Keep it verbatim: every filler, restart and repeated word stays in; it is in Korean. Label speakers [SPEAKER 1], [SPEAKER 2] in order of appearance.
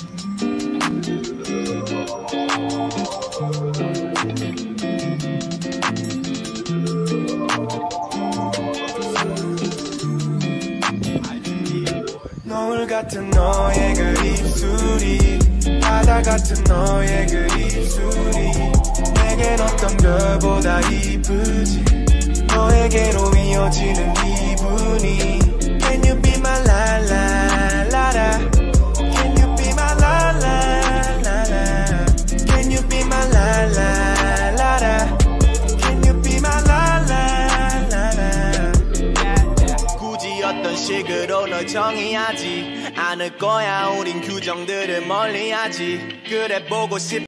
[SPEAKER 1] 노을 같은 너의 그 입술이 바다 같은 너의 그 입술이 내겐 어떤 별보다 이쁘지 너에게로 이어지는 기분이 Can you be my la la la la Can you be my la la la la Can you be my la la la la Can you be my la la la la 굳이 어떤 식으로 널 정의하지 않을 거야 우린 규정들을 멀리하지 그래 보고 싶